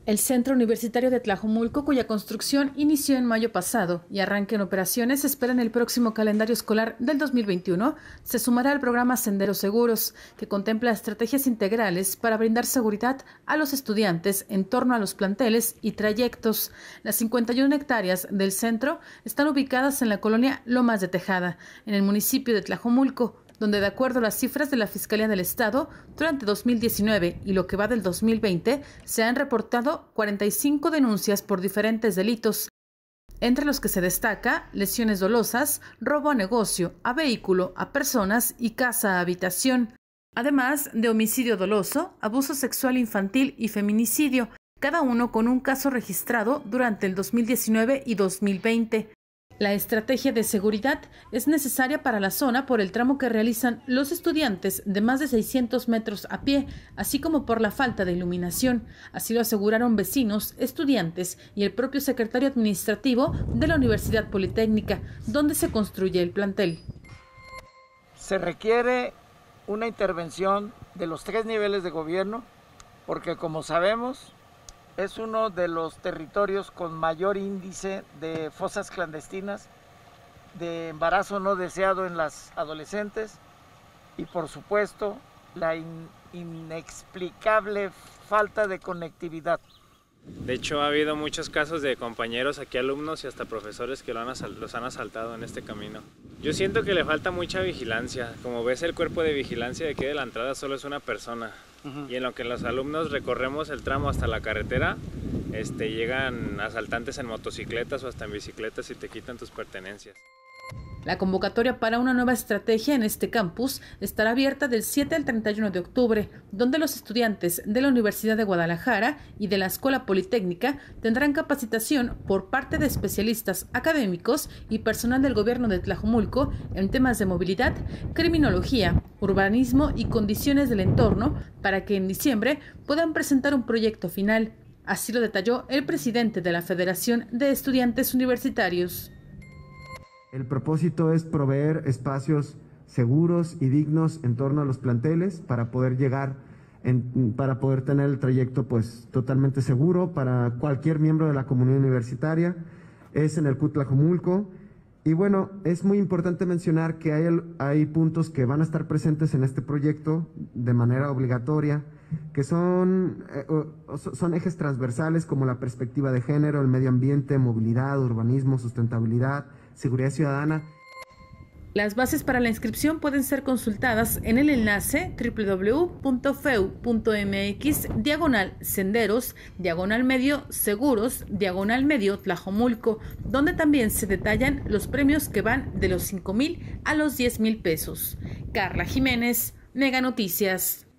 El Centro Universitario de Tlajomulco, cuya construcción inició en mayo pasado y arranque en operaciones, se espera en el próximo calendario escolar del 2021, se sumará al programa Senderos Seguros, que contempla estrategias integrales para brindar seguridad a los estudiantes en torno a los planteles y trayectos. Las 51 hectáreas del centro están ubicadas en la colonia Lomas de Tejada, en el municipio de Tlajomulco, donde de acuerdo a las cifras de la Fiscalía del Estado, durante 2019 y lo que va del 2020, se han reportado 45 denuncias por diferentes delitos, entre los que se destaca lesiones dolosas, robo a negocio, a vehículo, a personas y casa a habitación, además de homicidio doloso, abuso sexual infantil y feminicidio, cada uno con un caso registrado durante el 2019 y 2020. La estrategia de seguridad es necesaria para la zona por el tramo que realizan los estudiantes de más de 600 metros a pie, así como por la falta de iluminación. Así lo aseguraron vecinos, estudiantes y el propio secretario administrativo de la Universidad Politécnica, donde se construye el plantel. Se requiere una intervención de los 3 niveles de gobierno, porque como sabemos, es uno de los territorios con mayor índice de fosas clandestinas, de embarazo no deseado en las adolescentes y por supuesto la inexplicable falta de conectividad. De hecho ha habido muchos casos de compañeros aquí, alumnos y hasta profesores que los han asaltado en este camino. Yo siento que le falta mucha vigilancia. Como ves, el cuerpo de vigilancia de aquí de la entrada solo es una persona. Y en lo que los alumnos recorremos el tramo hasta la carretera, llegan asaltantes en motocicletas o hasta en bicicletas y te quitan tus pertenencias. La convocatoria para una nueva estrategia en este campus estará abierta del 7 al 31 de octubre, donde los estudiantes de la Universidad de Guadalajara y de la Escuela Politécnica tendrán capacitación por parte de especialistas académicos y personal del gobierno de Tlajomulco en temas de movilidad, criminología, urbanismo y condiciones del entorno para que en diciembre puedan presentar un proyecto final. Así lo detalló el presidente de la Federación de Estudiantes Universitarios. El propósito es proveer espacios seguros y dignos en torno a los planteles para poder para poder tener el trayecto pues totalmente seguro para cualquier miembro de la comunidad universitaria. Es en el CUT Tlajomulco. Y bueno, es muy importante mencionar que hay puntos que van a estar presentes en este proyecto de manera obligatoria, que son ejes transversales como la perspectiva de género, el medio ambiente, movilidad, urbanismo, sustentabilidad, seguridad ciudadana. Las bases para la inscripción pueden ser consultadas en el enlace www.feu.mx/senderos/medio seguros /medio Tlajomulco, donde también se detallan los premios que van de los 5,000 a los 10,000 pesos. Carla Jiménez, Mega Noticias.